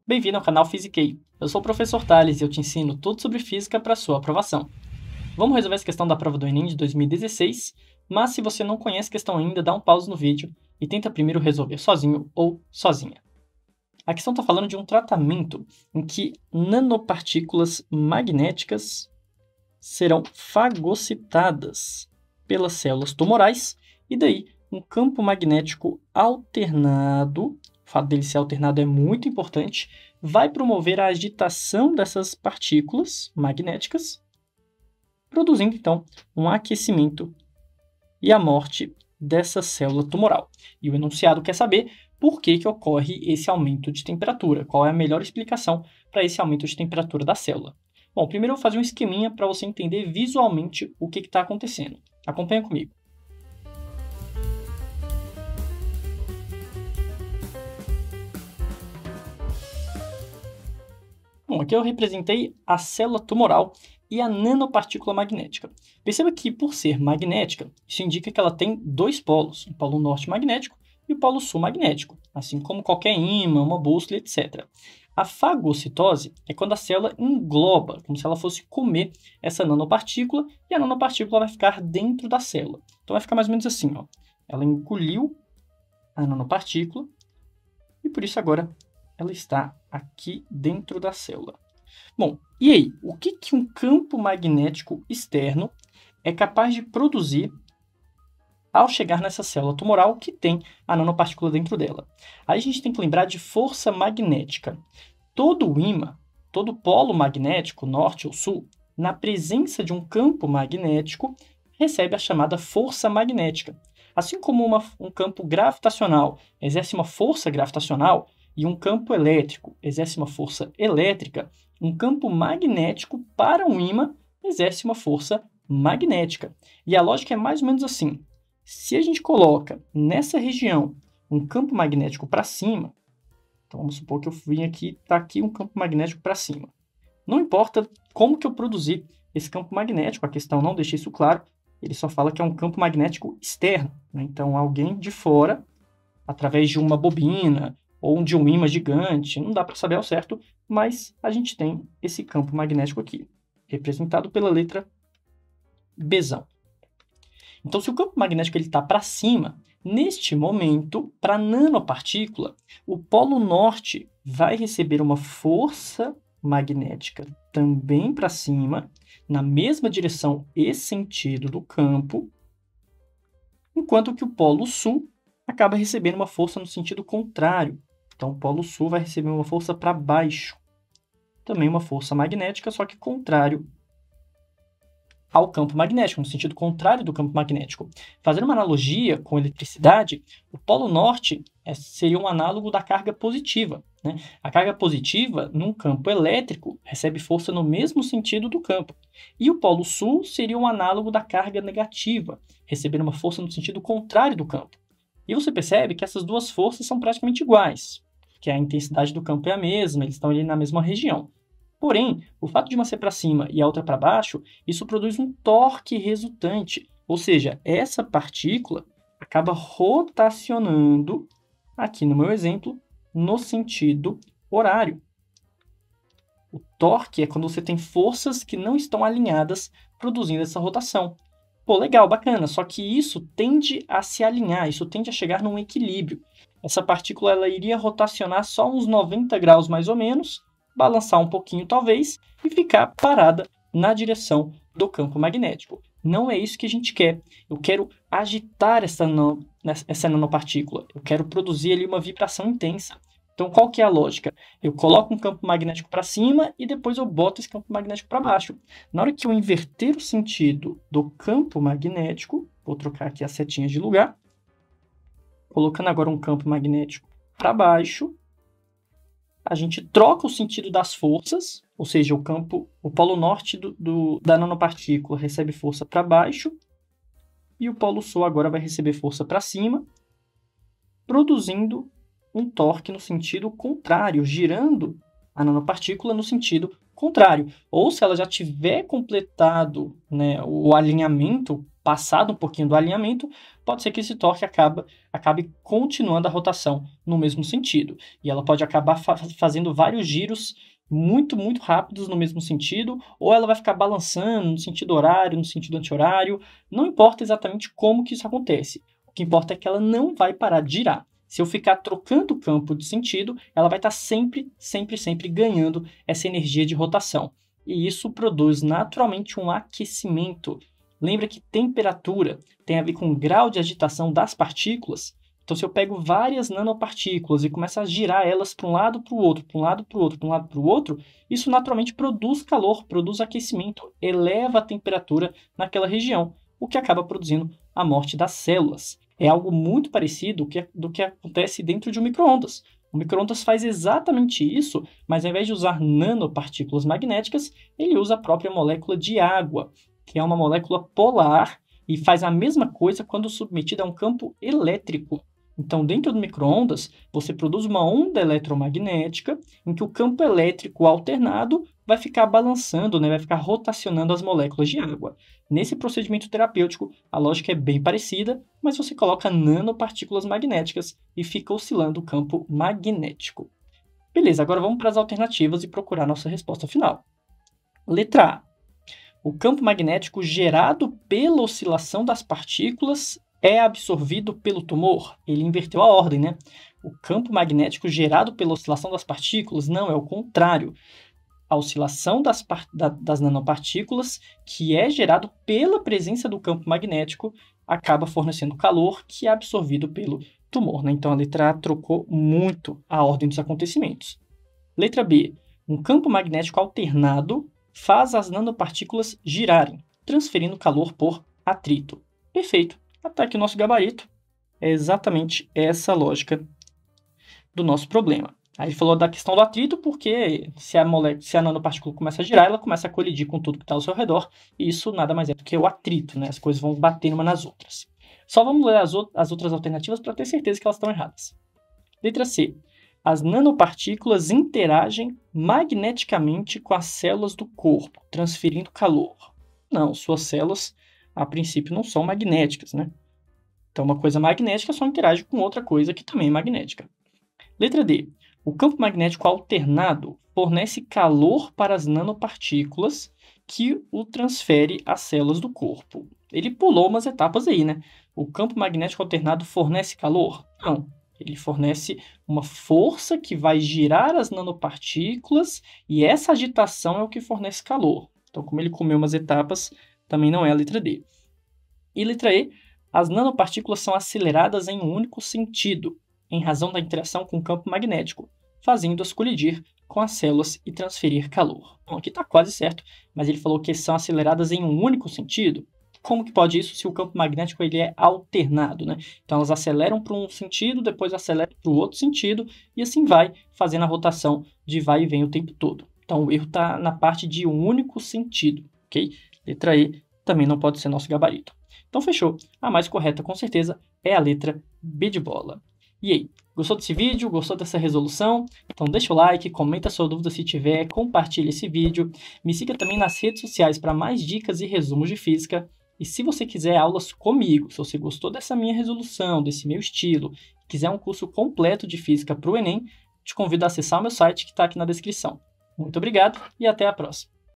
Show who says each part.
Speaker 1: Bem-vindo ao canal Physiquei. Eu sou o professor Thales e eu te ensino tudo sobre física para sua aprovação. Vamos resolver essa questão da prova do Enem de 2016, mas se você não conhece a questão ainda, dá um pause no vídeo e tenta primeiro resolver sozinho ou sozinha. A questão está falando de um tratamento em que nanopartículas magnéticas serão fagocitadas pelas células tumorais e daí um campo magnético alternado, o fato dele ser alternado é muito importante, vai promover a agitação dessas partículas magnéticas, produzindo então um aquecimento e a morte dessa célula tumoral. E o enunciado quer saber por que ocorre esse aumento de temperatura, qual é a melhor explicação para esse aumento de temperatura da célula. Bom, primeiro eu vou fazer um esqueminha para você entender visualmente o que está acontecendo. Acompanha comigo. Bom, aqui eu representei a célula tumoral e a nanopartícula magnética. Perceba que, por ser magnética, isso indica que ela tem dois polos, o polo norte magnético e o polo sul magnético, assim como qualquer ímã, uma bússola, etc. A fagocitose é quando a célula engloba, como se ela fosse comer essa nanopartícula, e a nanopartícula vai ficar dentro da célula. Então vai ficar mais ou menos assim, ó. Ela engoliu a nanopartícula e por isso agora ela está aqui dentro da célula. Bom, e aí? O que um campo magnético externo é capaz de produzir ao chegar nessa célula tumoral que tem a nanopartícula dentro dela? Aí a gente tem que lembrar de força magnética. Todo ímã, todo polo magnético, norte ou sul, na presença de um campo magnético, recebe a chamada força magnética. Assim como um campo gravitacional exerce uma força gravitacional, e um campo elétrico exerce uma força elétrica, um campo magnético para um ímã exerce uma força magnética. E a lógica é mais ou menos assim. Se a gente coloca nessa região um campo magnético para cima, então vamos supor que eu vim aqui, está aqui um campo magnético para cima. Não importa como que eu produzi esse campo magnético, a questão não deixa isso claro, ele só fala que é um campo magnético externo, né? Então alguém de fora, através de uma bobina, ou de um ímã gigante, não dá para saber ao certo, mas a gente tem esse campo magnético aqui, representado pela letra Bzão. Então, se o campo magnético está para cima, neste momento, para a nanopartícula, o polo norte vai receber uma força magnética também para cima, na mesma direção e sentido do campo, enquanto que o polo sul acaba recebendo uma força no sentido contrário. Então, o polo sul vai receber uma força para baixo. Também uma força magnética, só que contrário ao campo magnético, no sentido contrário do campo magnético. Fazendo uma analogia com eletricidade, o polo norte seria um análogo da carga positiva, né? A carga positiva, num campo elétrico, recebe força no mesmo sentido do campo. E o polo sul seria um análogo da carga negativa, recebendo uma força no sentido contrário do campo. E você percebe que essas duas forças são praticamente iguais, que a intensidade do campo é a mesma, eles estão ali na mesma região. Porém, o fato de uma ser para cima e a outra para baixo, isso produz um torque resultante, ou seja, essa partícula acaba rotacionando, aqui no meu exemplo, no sentido horário. O torque é quando você tem forças que não estão alinhadas produzindo essa rotação. Pô, legal, bacana, só que isso tende a se alinhar, isso tende a chegar num equilíbrio. Essa partícula ela iria rotacionar só uns 90 graus mais ou menos, balançar um pouquinho talvez, e ficar parada na direção do campo magnético. Não é isso que a gente quer. Eu quero agitar essa nanopartícula, eu quero produzir ali uma vibração intensa. Então, qual que é a lógica? Eu coloco um campo magnético para cima e depois eu boto esse campo magnético para baixo. Na hora que eu inverter o sentido do campo magnético, vou trocar aqui as setinhas de lugar, colocando agora um campo magnético para baixo, a gente troca o sentido das forças, ou seja, o polo norte da nanopartícula recebe força para baixo e o polo sul agora vai receber força para cima, produzindo um torque no sentido contrário, girando a nanopartícula no sentido contrário. Ou se ela já tiver completado, né, o alinhamento, passado um pouquinho do alinhamento, pode ser que esse torque acabe continuando a rotação no mesmo sentido. E ela pode acabar fazendo vários giros muito, muito rápidos no mesmo sentido, ou ela vai ficar balançando no sentido horário, no sentido anti-horário. Não importa exatamente como que isso acontece. O que importa é que ela não vai parar de girar. Se eu ficar trocando o campo de sentido, ela vai estar sempre, sempre, sempre ganhando essa energia de rotação. E isso produz naturalmente um aquecimento. Lembra que temperatura tem a ver com o grau de agitação das partículas? Então, se eu pego várias nanopartículas e começo a girar elas para um lado, para o outro, para um lado, para o outro, para um lado, para o outro, isso naturalmente produz calor, produz aquecimento, eleva a temperatura naquela região, o que acaba produzindo a morte das células. É algo muito parecido do que acontece dentro de um micro-ondas. O micro-ondas faz exatamente isso, mas ao invés de usar nanopartículas magnéticas, ele usa a própria molécula de água, que é uma molécula polar e faz a mesma coisa quando submetida a um campo elétrico. Então, dentro do micro-ondas, você produz uma onda eletromagnética em que o campo elétrico alternado vai ficar balançando, né, vai ficar rotacionando as moléculas de água. Nesse procedimento terapêutico, a lógica é bem parecida, mas você coloca nanopartículas magnéticas e fica oscilando o campo magnético. Beleza, agora vamos para as alternativas e procurar nossa resposta final. Letra A. O campo magnético gerado pela oscilação das partículas é absorvido pelo tumor. Ele inverteu a ordem, né? O campo magnético gerado pela oscilação das partículas, não, é o contrário. A oscilação das nanopartículas, que é gerado pela presença do campo magnético, acaba fornecendo calor que é absorvido pelo tumor, né? Então, a letra A trocou muito a ordem dos acontecimentos. Letra B. Um campo magnético alternado faz as nanopartículas girarem, transferindo calor por atrito. Perfeito. Até que o nosso gabarito é exatamente essa lógica do nosso problema. Aí ele falou da questão do atrito, porque se a nanopartícula começa a girar, ela começa a colidir com tudo que está ao seu redor, e isso nada mais é do que o atrito, né? As coisas vão bater uma nas outras. Só vamos ler as outras alternativas para ter certeza que elas estão erradas. Letra C. As nanopartículas interagem magneticamente com as células do corpo, transferindo calor. Não, suas células, a princípio, não são magnéticas, né? Então, uma coisa magnética só interage com outra coisa que também é magnética. Letra D. O campo magnético alternado fornece calor para as nanopartículas que o transfere às células do corpo. Ele pulou umas etapas aí, né? O campo magnético alternado fornece calor? Não. Ele fornece uma força que vai girar as nanopartículas e essa agitação é o que fornece calor. Então, como ele comeu umas etapas, também não é a letra D. E letra E, as nanopartículas são aceleradas em um único sentido, em razão da interação com o campo magnético, fazendo-as colidir com as células e transferir calor. Bom, aqui está quase certo, mas ele falou que são aceleradas em um único sentido. Como que pode isso se o campo magnético ele é alternado, né? Então elas aceleram para um sentido, depois aceleram para o outro sentido, e assim vai, fazendo a rotação de vai e vem o tempo todo. Então o erro está na parte de um único sentido, ok? Letra E também não pode ser nosso gabarito. Então fechou. A mais correta, com certeza, é a letra B de bola. E aí, gostou desse vídeo? Gostou dessa resolução? Então deixa o like, comenta sua dúvida se tiver, compartilha esse vídeo. Me siga também nas redes sociais para mais dicas e resumos de física. E se você quiser aulas comigo, se você gostou dessa minha resolução, desse meu estilo, quiser um curso completo de física para o Enem, te convido a acessar o meu site que está aqui na descrição. Muito obrigado e até a próxima.